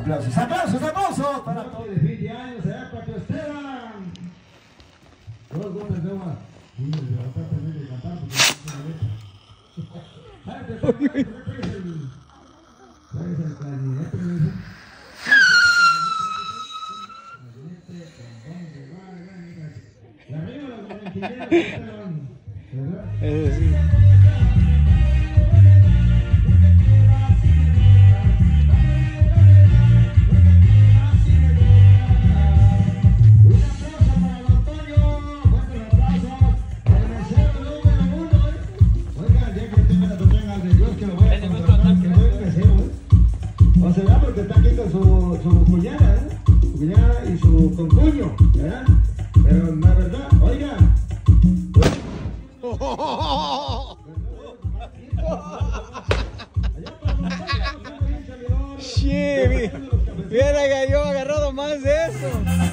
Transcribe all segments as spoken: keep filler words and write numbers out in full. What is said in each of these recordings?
Aplausos, aplausos, aplausos para todos. De fin de año será para que Esteban. Dos gotas de agua. Y me levanté también de cantar porque no tiene letra. Tráigase el. Tráigase el clarinete, me dice. La arriba los noventilleros, Esteban. ¿Verdad? Eso sí. O será porque está aquí con su, su cuñada, ¿eh? Su cuñada y su concuño, ¿verdad? Pero la verdad, oiga. Sí, mira que yo he agarrado más de eso.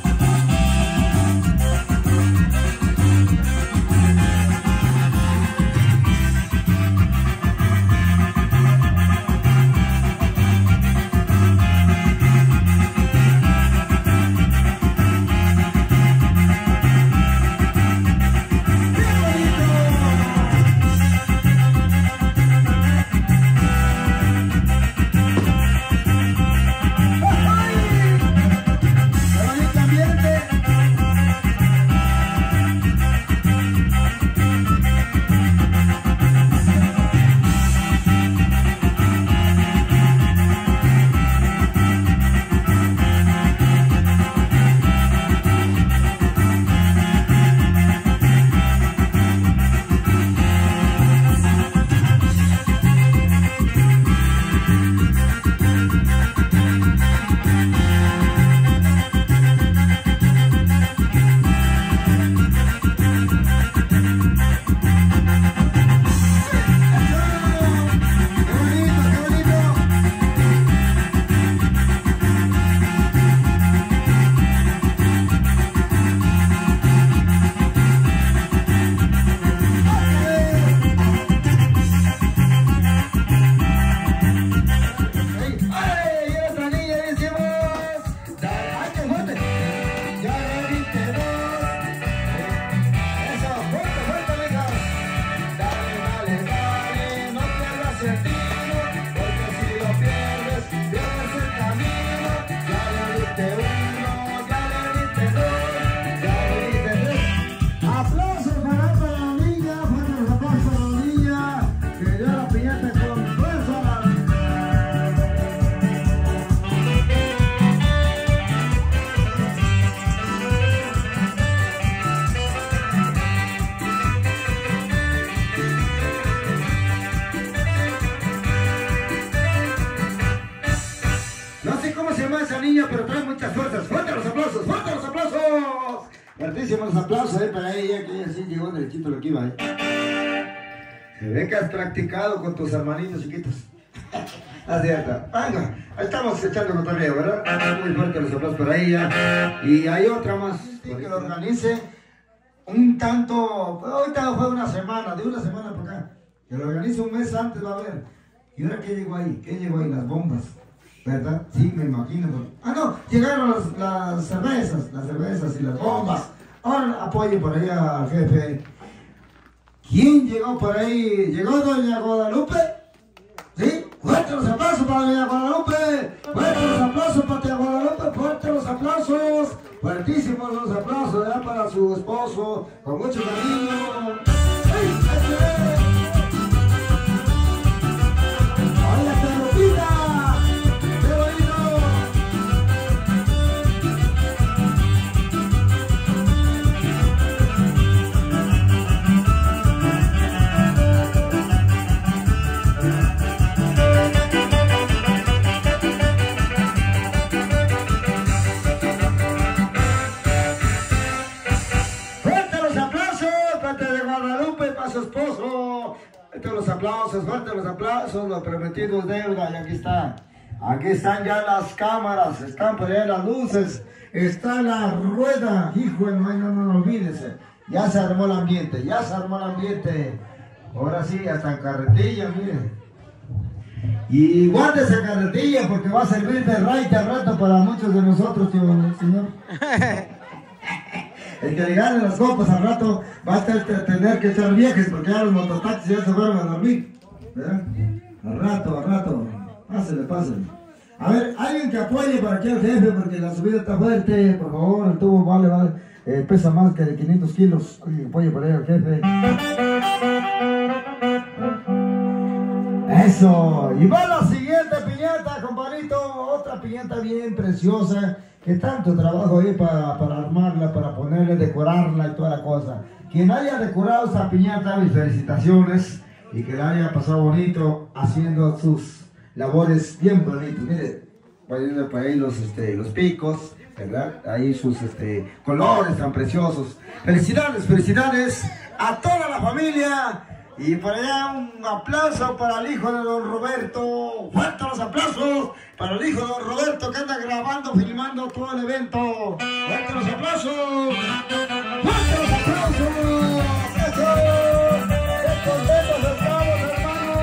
Pero trae muchas fuerzas. ¡Fuerte los aplausos! ¡Fuerte los aplausos! Fuertísimos aplausos, eh, para ella, que ella sí llegó derechito lo que iba, eh. Se ve que has practicado con tus hermanitos chiquitos. Así está. Venga, ahí estamos echando cotorreo, ¿verdad? Muy fuerte los aplausos para ella. Y hay otra más que lo organice un tanto. Ahorita fue una semana, de una semana para acá. Que lo organice un mes antes, va a ver. ¿Y ahora qué llegó ahí? ¿Qué llegó ahí? Las bombas. ¿Verdad? Sí, me imagino. Ah, no, llegaron las, las cervezas, las cervezas y las bombas. Ahora apoyo por ahí al jefe. ¿Quién llegó por ahí? ¿Llegó doña Guadalupe? ¿Sí? Fuerte los aplausos para doña Guadalupe. Fuerte los aplausos para doña Guadalupe. Fuerte los aplausos. Fuertísimos los aplausos, ¿verdad? Para su esposo. Con mucho cariño. ¡Ay, ay, los aplausos, fuerte los aplausos, lo prometido es deuda, y aquí está, aquí están ya las cámaras, están por ahí las luces, está la rueda, hijo no, no, no, no olvídese, ya se armó el ambiente, ya se armó el ambiente, ahora sí, hasta en carretilla, miren. Y guarde esa carretilla porque va a servir de raite al rato para muchos de nosotros, tío, señor. El que le gane las copas al rato va a tener que echar viajes porque ya los mototaxis ya se fueron a dormir. ¿Verdad? Al rato, al rato. Pásale, pásale. A ver, alguien que apoye para aquí al jefe porque la subida está fuerte, por favor, el tubo vale, vale, eh, pesa más que de quinientos kilos. Alguien que apoye para ahí al jefe. Eso. Y va la siguiente piñata, compadrito. Otra piñata bien preciosa. Que tanto trabajo ahí para, para armarla, para ponerle, decorarla y toda la cosa. Quien haya decorado esa piñata, mis felicitaciones. Y que la haya pasado bonito haciendo sus labores bien bonitas. Mire, poniendo por ahí los, este, los picos, ¿verdad? Ahí sus este, colores tan preciosos. Felicidades, felicidades a toda la familia. Y por allá un aplauso para el hijo de don Roberto. Fuertes los aplausos para el hijo de don Roberto que anda grabando, filmando todo el evento. Fuertes los aplausos. Fuertes los aplausos. ¡Eso! ¡Qué contentos estamos, hermano!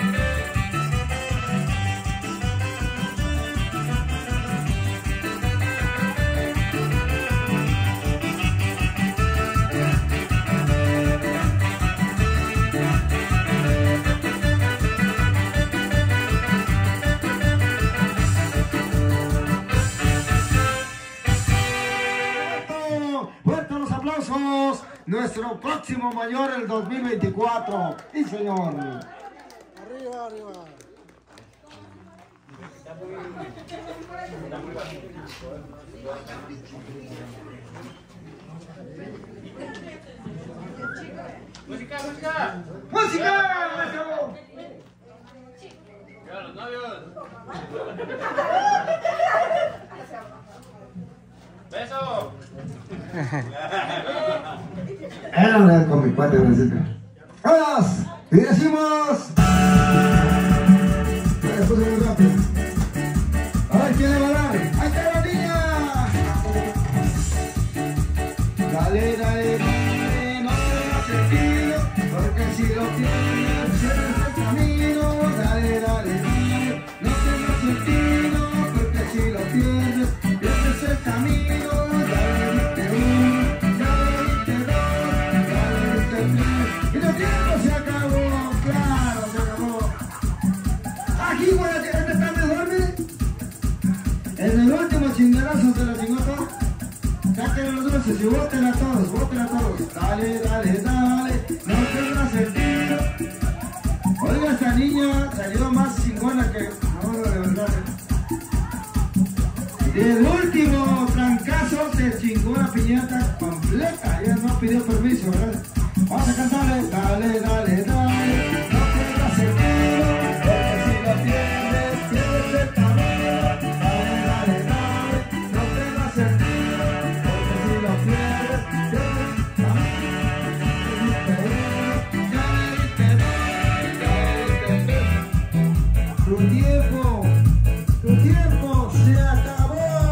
Nuestro próximo mayor el dos mil veinticuatro. Sí, señor. Arriba, arriba. Música, música. ¡Música! ¡Maestro! Ya, los novios. Beso. Era con mi cuate Francisco. ¡Vamos! Y decimos. Después de muy rápido. A ver quién le va a dar. ¡Ahí está la niña! Dale, dale, dale, no tengas sentido, porque si lo tienes, pierdes el camino. Dale, dale, dale, no tengas sentido, porque si lo tienes, pierdes el camino. Y el tiempo se acabó, claro, se acabó. Aquí, güey, ¿dónde está mejor, mire? En el último chingadazo se la chingó todo. Saquen los dulces y voten a todos, voten a todos. Dale, dale, dale, no tengas sentido. Oiga, esta niña salió más chingona que... No, de verdad. Y el último trancazo se chingó la piñata completa. Ella no pidió permiso, ¿verdad? Vamos a cantarle, dale, dale, dale, no tengas sentido, porque si lo pierdes, pierdes el camino. Dale, dale, dale, no tengas sentido, porque si lo pierdes, pierdes el camino. Tu tiempo, tu tiempo se acabó.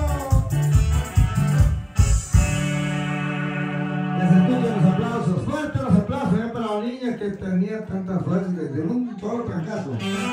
Les escucho los aplausos, fuertes los aplausos ya para la niña que tenía tantas fuerzas desde un solo trancazo.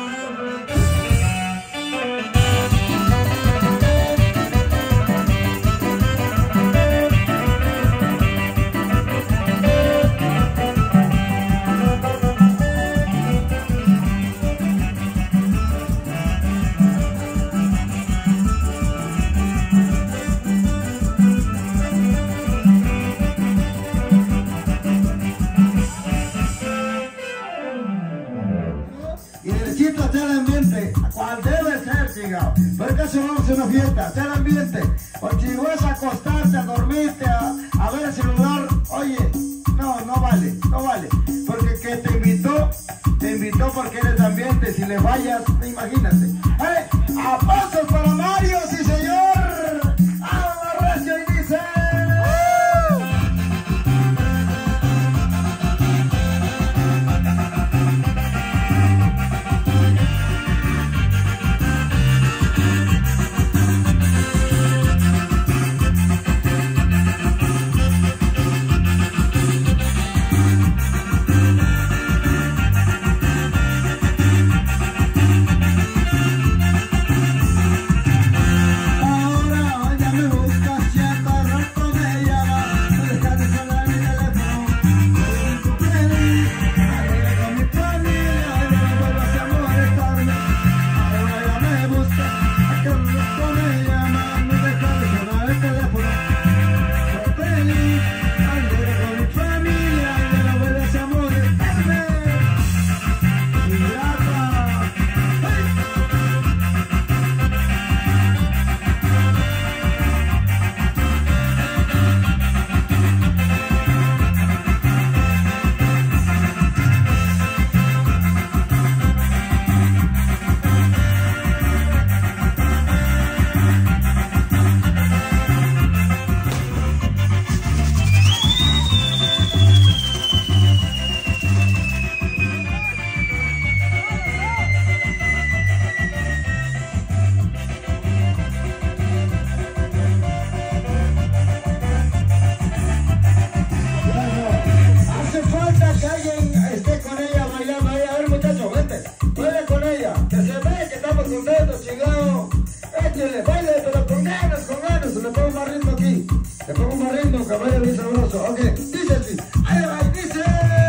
Porque si vamos a una fiesta, hacer ambiente, o si vas a acostarte, a dormirte, a, a ver el celular, oye, no, no vale, no vale, porque que te invitó, te invitó porque eres ambiente, si le fallas, imagínate. ¡Eh! ¡Aplausos para Mario, sí señor! ¡Vamos, recio! Y dice... bailele, bailele, pero con ganas, con ganas. Le pongo más ritmo aquí. Le pongo más ritmo, que vaya bien sabroso. Ok, dice así. Ahí va, dice.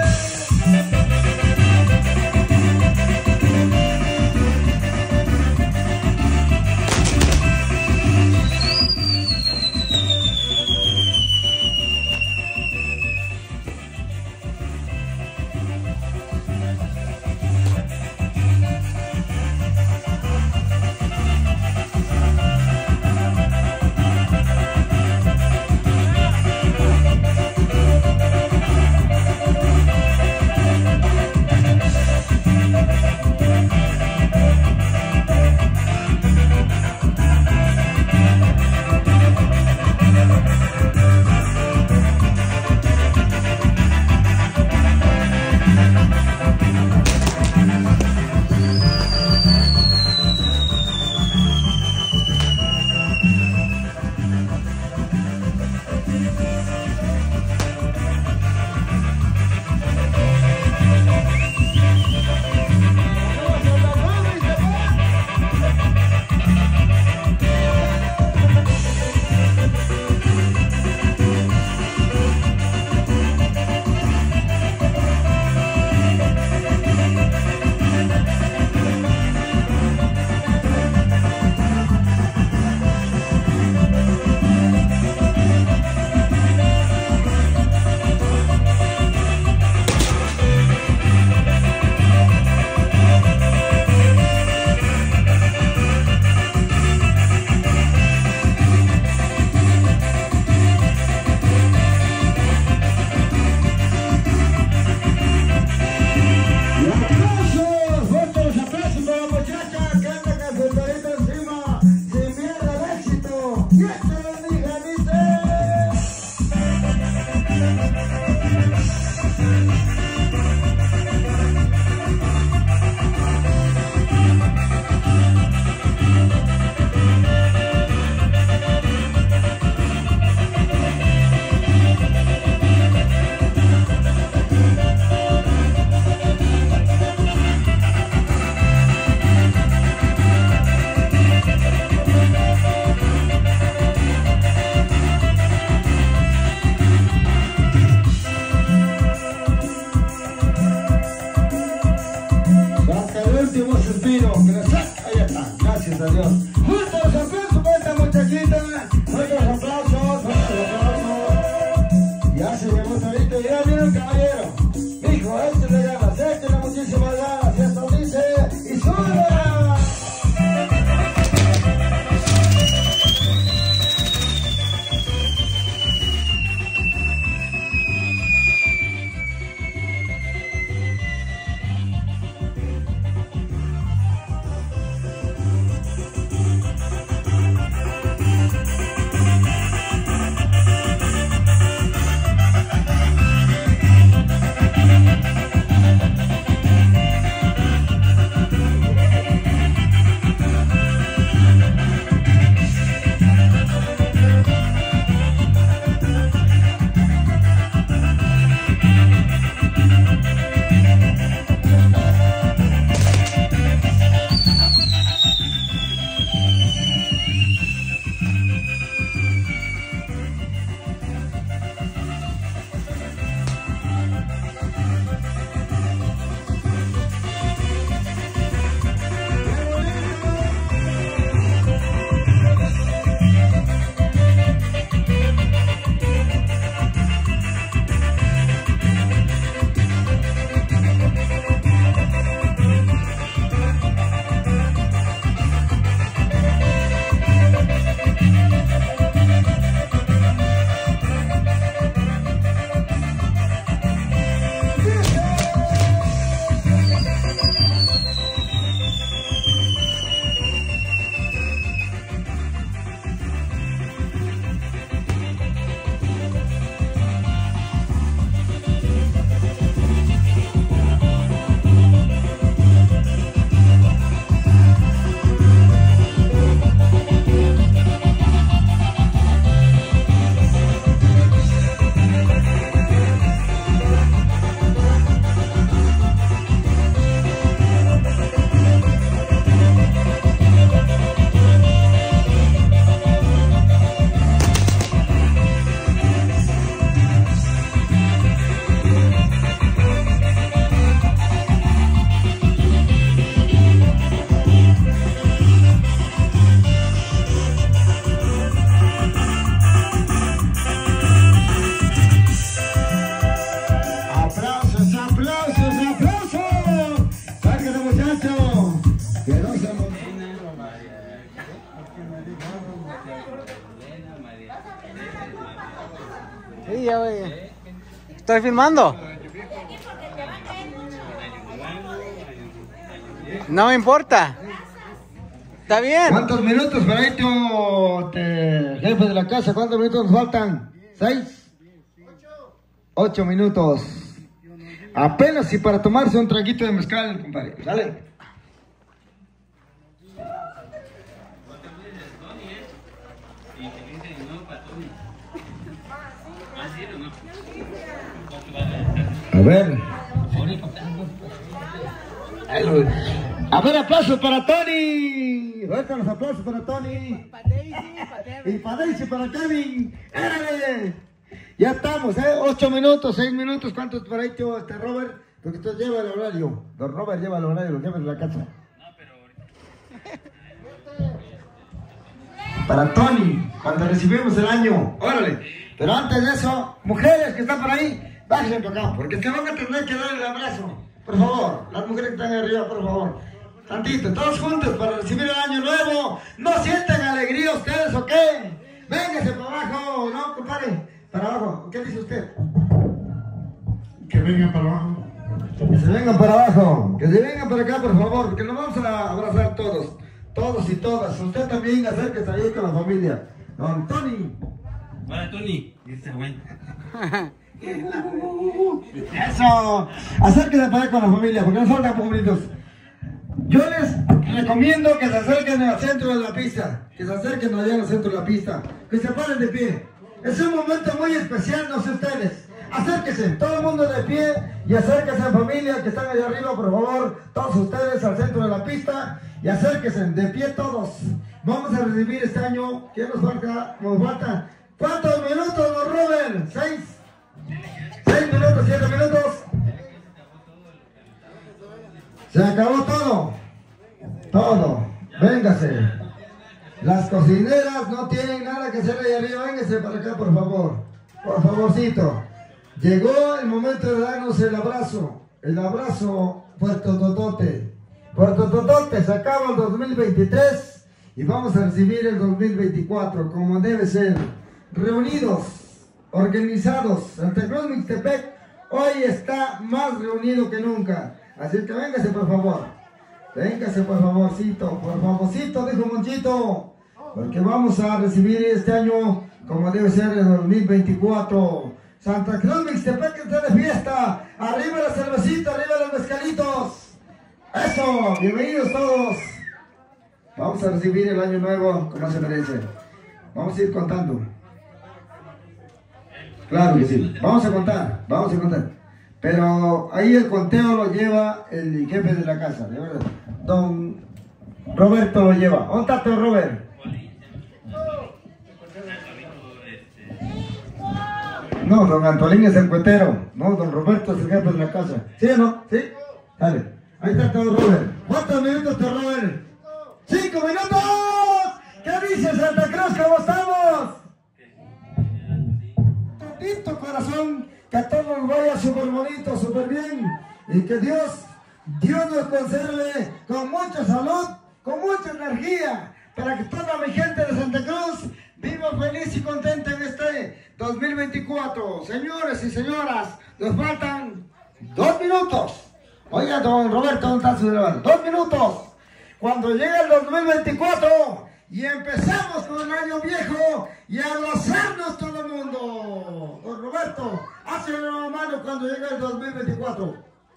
Gracias a Dios. Fuertes los aplausos para esta muchachita. Fuertes los aplausos, fuertes los aplausos. Ya se llevó solito. Ya viene el caballero. Hijo, este le ganas, este le muchísimas ganas. Y esto dice, y sube. Estoy filmando. No me importa. Está bien. ¿Cuántos minutos para ir tú, te, jefe de la casa? ¿Cuántos minutos nos faltan? ¿Seis? Ocho minutos. Apenas si para tomarse un traguito de mezcal, compadre. ¿Sale? A ver. A ver, aplausos para Tony. Fuerte los aplausos para Tony. Y para Daisy, para Kevin. ¡Érale! Ya estamos, ¿eh? Ocho minutos, seis minutos. ¿Cuántos para ahí, tío, este Robert? Porque usted lleva el horario. Don Robert lleva el horario, los jefes de la casa. Para Tony, cuando recibimos el año. Órale. Pero antes de eso, mujeres que están por ahí, bájense por acá, porque te van a tener que dar el abrazo. Por favor, las mujeres que están ahí arriba, por favor. Tantito, todos juntos para recibir el año nuevo. ¿No sienten alegría ustedes o qué? Véngase para abajo, ¿no, compadre? Para abajo, ¿qué dice usted? Que vengan para abajo. Que se vengan para abajo, que se vengan para acá, por favor, que nos vamos a abrazar todos. Todos y todas. Usted también acérquese ahí con la familia. Don Tony. Hola, Tony. Dice, bueno. Eso, acérquense para allá con la familia, porque no son tan bonitos. Yo les recomiendo que se acerquen al centro de la pista, que se acerquen allá al centro de la pista, que se paren de pie. Es un momento muy especial, no sé ustedes. Acérquense, todo el mundo de pie y acérquense en familia que están allá arriba, por favor, todos ustedes al centro de la pista y acérquense, de pie todos. Vamos a recibir este año, ¿qué nos falta? Nos falta, ¿cuántos minutos, don Robert? ¿Seis? ¿Seis minutos, siete minutos? Se acabó todo. Todo. Véngase. Las cocineras no tienen nada que hacer ahí arriba. Véngase para acá, por favor. Por favorcito. Llegó el momento de darnos el abrazo. El abrazo Puerto Totote. Puerto Totote, se acaba el dos mil veintitrés y vamos a recibir el dos mil veinticuatro como debe ser. Reunidos, organizados. Santa Cruz Mixtepec hoy está más reunido que nunca. Así que véngase por favor. Véngase por favorcito. Por favorcito, dijo Monchito. Porque vamos a recibir este año como debe ser el dos mil veinticuatro. Santa Cruz Mixtepec está de fiesta. Arriba la cervecita, arriba los mezcalitos. Eso, bienvenidos todos. Vamos a recibir el año nuevo como se merece. Vamos a ir contando. Claro que sí. Vamos a contar, vamos a contar. Pero ahí el conteo lo lleva el jefe de la casa, de verdad. Don Roberto lo lleva. ¿Dónde está don Robert? No, don Antolín es el cuetero. No, don Roberto es el jefe de la casa. ¿Sí o no? ¿Sí? Dale. Ahí está don Robert. ¿Cuántos minutos, don Robert? ¡Cinco minutos! ¿Qué dice Santa Cruz? ¿Cómo estamos? Tantito corazón, que a todos nos vaya súper bonito, súper bien. Y que Dios, Dios nos conserve con mucha salud, con mucha energía, para que toda mi gente de Santa Cruz viva feliz y contenta en este dos mil veinticuatro. Señores y señoras, nos faltan dos minutos. Oiga, don Roberto, ¿dónde está su grabador? Dos minutos. Cuando llegue el dos mil veinticuatro y empezamos con el año viejo y a gozarnos todo el mundo. Don Roberto, hace una mano cuando llegue el dos mil veinticuatro.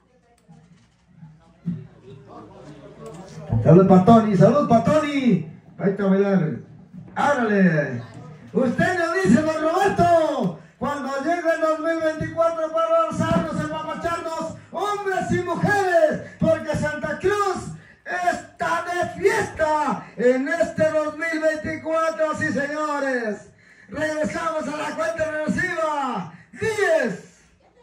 Salud para Tony, salud para Tony. Ahí está, mirar. ¡Árale! Usted nos dice, don Roberto, cuando llegue el dos mil veinticuatro para alzarnos y para marcharnos, hombres y mujeres, porque Santa Cruz está de fiesta en este dos mil veinticuatro, sí señores. Regresamos a la cuenta regresiva. diez,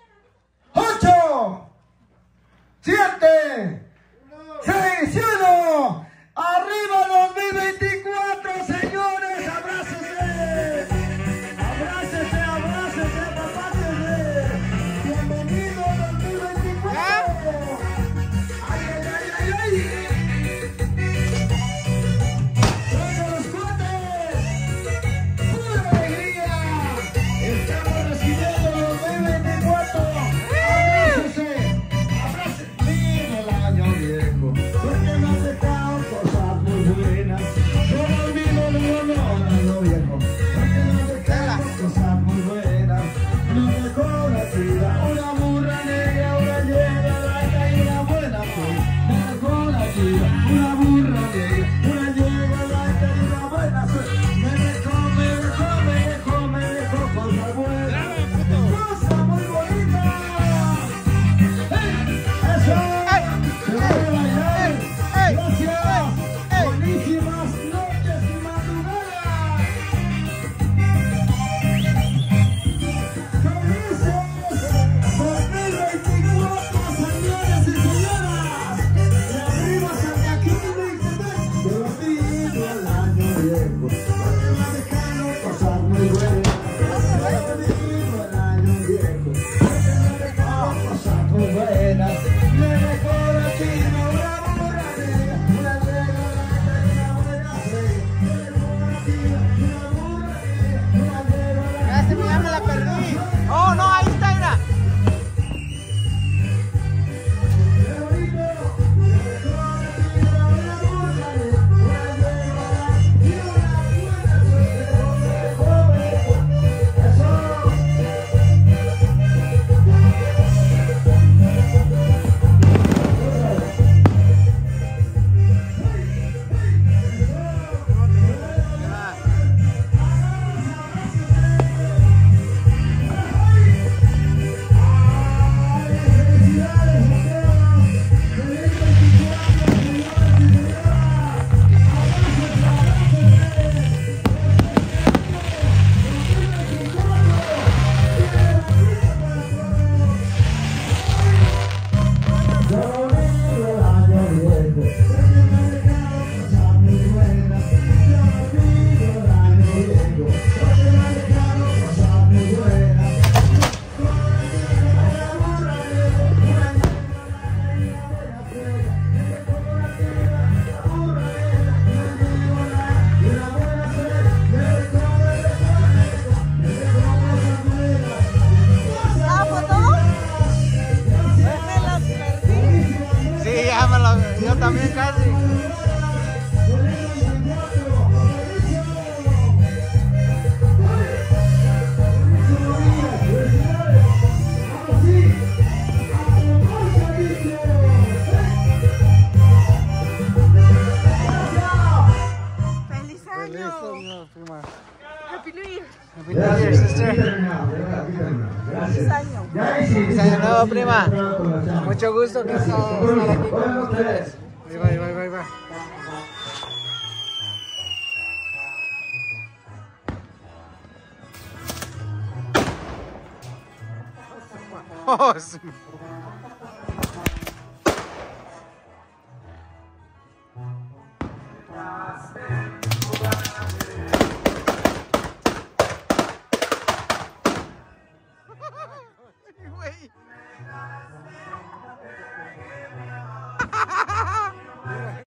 ocho, siete, seis y uno. ¡Arriba dos mil veinticuatro, señores! ¡Abrácense! ¡Abrácense, abrácense, apapácense! ¡Bienvenido dos mil veinticuatro! ¡Ay, ay, ay, ay, ay! ¡Suelta los cohetes! ¡Pura alegría! ¡Estamos recibiendo dos mil veinticuatro! años, prima. Happy New Year. Happy New Year, sister. Feliz año. Feliz año nuevo, prima. Mucho gusto que estar aquí con ustedes. Ahí va, ahí va, ahí va. Oh, sí.